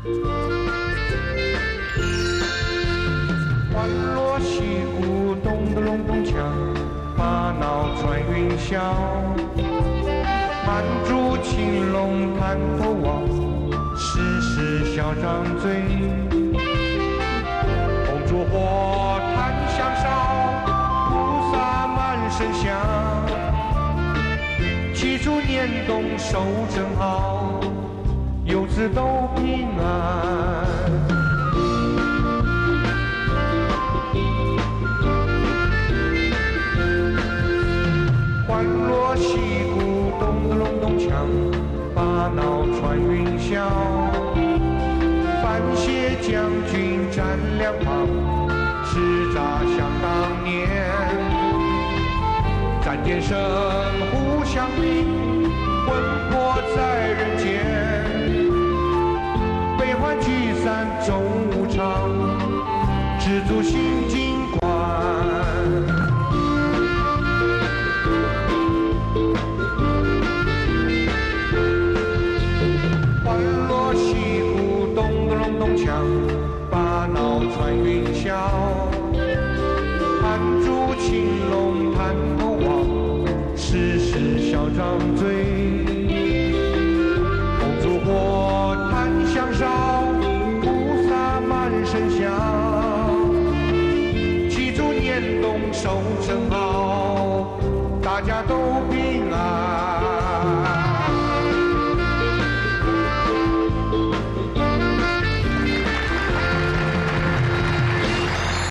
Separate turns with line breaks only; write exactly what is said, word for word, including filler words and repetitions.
欢锣喜鼓，咚咚隆咚锵，把脑穿云霄。满竹青龙探头望，时时笑张嘴。红烛火，檀香烧，菩萨满身香。祈祝年冬收成好，游子都平安。欢锣喜鼓，咚咚隆咚锵，把脑穿云霄。范谢将军站两旁，叱咤想当年。战天生互相比，魂魄在人间。悲欢聚散终无常，知足心静观。欢锣喜鼓，咚咚隆咚锵，把脑穿云霄。盘竹青龙探头望，时时笑张嘴。红烛火，檀香烧，菩萨满身香。祈祝年冬收成好，大家都平安。